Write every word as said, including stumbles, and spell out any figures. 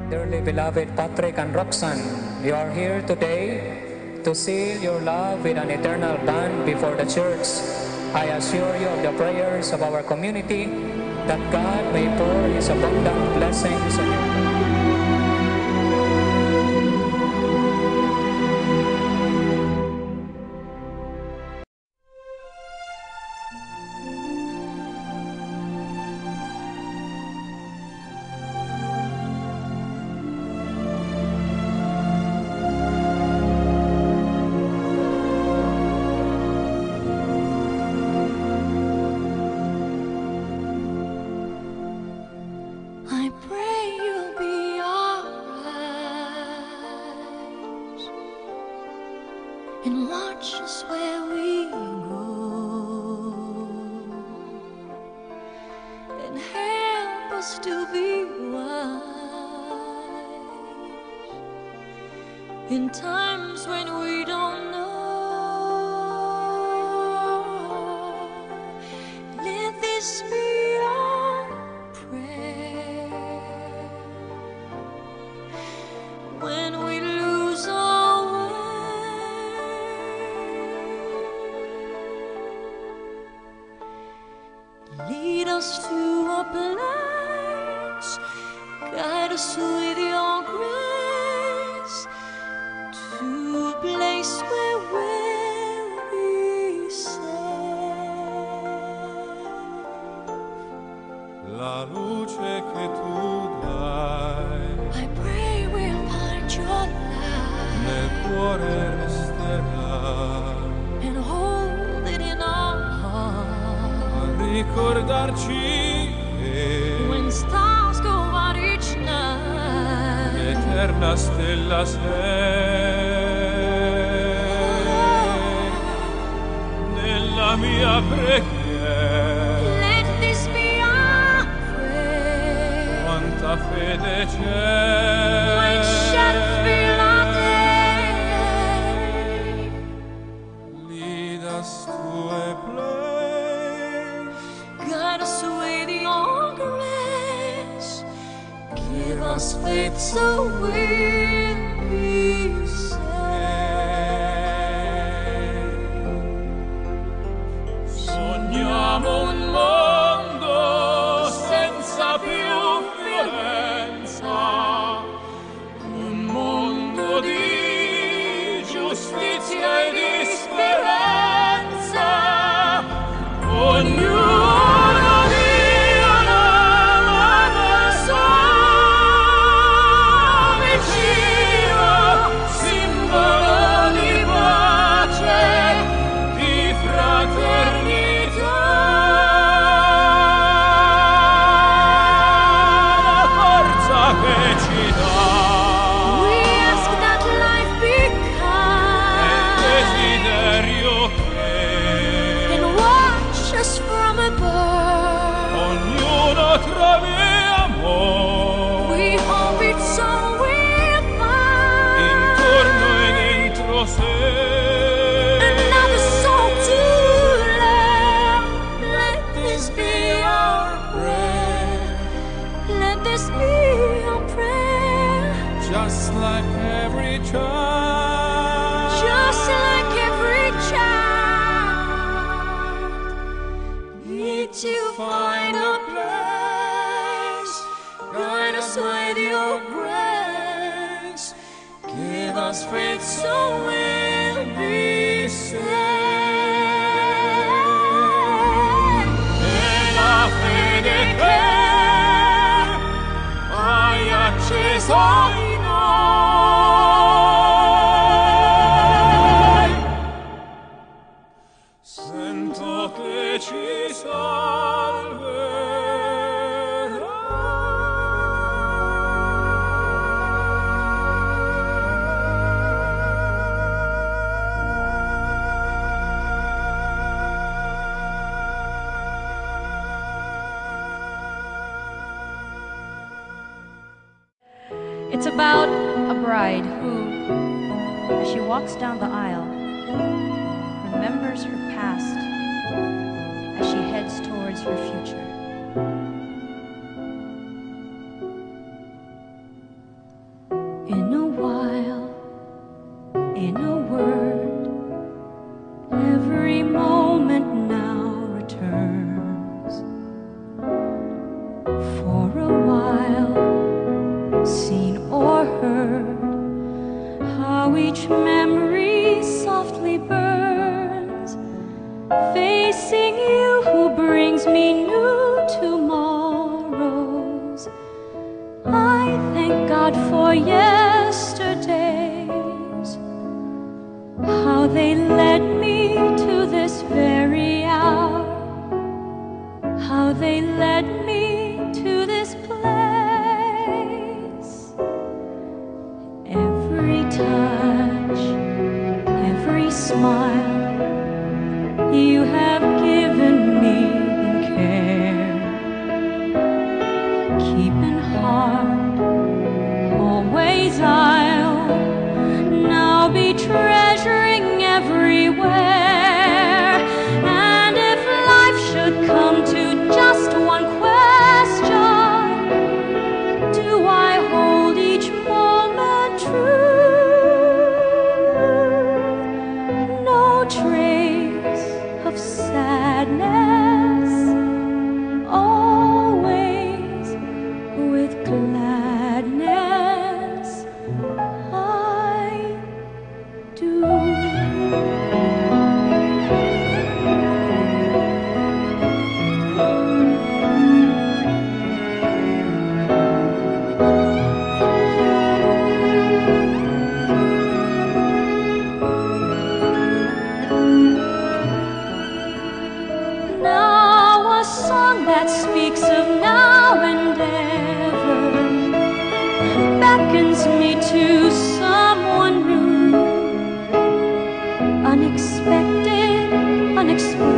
Dearly beloved Patrick and Roxanne, you are here today to seal your love with an eternal bond before the church. I assure you of the prayers of our community that God may pour His abundant blessings on you. And watch us where we go, and help us to be wise in times when we don't know. Let this be our prayer when we lose our way. Lead us to a place, guide us with your grace, to a place where we'll be safe. La luce che tu dai, I pray we'll find your light nel cuore resterà, and hold it in our heart. Ricordarci che When stars go out each night, l'eterna stella sei nella mia preghiera. let this be our prayer. Quanta fede When c'è, shadows fill our day, lead us to a place, guide us with your grace, give us faith so we'll be saved. sogniamo un mondo senza più violenza, un mondo di giustizia e di speranza. Ognuno di una mano sua vicino, simbolo di pace, di fraternità. La forza che ci dà We ask that life be è il kind desiderio che and watch us from above. ognuno trovi amore We hope it's so we'll find intorno e dentro sé. another soul to love. Let this be our prayer. Let this be our prayer. Just like every child, Just like every child, need to find a place. Guide us with your grace. Give us faith so we'll be saved. e la fede che hai acceso in noi, sento che ci It's about a bride who, as she walks down the aisle, remembers her past as she heads towards her future. they led me to this very hour, how they led me to this place. Every touch, every smile you have given me in care, keep in heart, always I'll now be treasuring everywhere. And if life should come to just one question, do I hold each moment true? No trace of sadness, always with gladness I do. Now a song that speaks of now and ever beckons me to someone new, unexpected, unexplored.